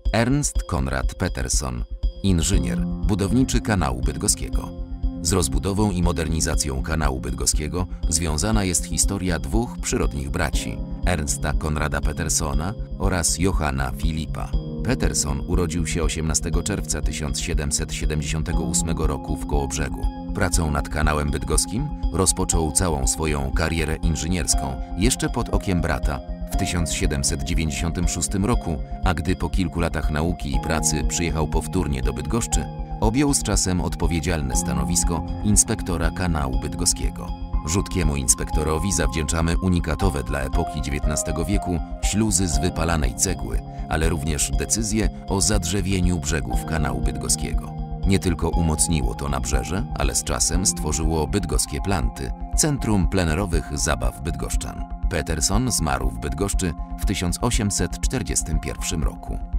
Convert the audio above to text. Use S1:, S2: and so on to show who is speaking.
S1: Ernst Konrad Peterson, inżynier, budowniczy kanału bydgoskiego. Z rozbudową i modernizacją kanału bydgoskiego związana jest historia dwóch przyrodnich braci, Ernsta Konrada Petersona oraz Johanna Filipa. Peterson urodził się 18 czerwca 1778 roku w Kołobrzegu. Pracą nad kanałem bydgoskim rozpoczął całą swoją karierę inżynierską jeszcze pod okiem brata w 1796 roku, a gdy po kilku latach nauki i pracy przyjechał powtórnie do Bydgoszczy, objął z czasem odpowiedzialne stanowisko inspektora kanału bydgoskiego. Rzutkiemu inspektorowi zawdzięczamy unikatowe dla epoki XIX wieku śluzy z wypalanej cegły, ale również decyzję o zadrzewieniu brzegów kanału bydgoskiego. Nie tylko umocniło to nabrzeże, ale z czasem stworzyło bydgoskie planty, centrum plenerowych zabaw bydgoszczan. Peterson zmarł w Bydgoszczy w 1841 roku.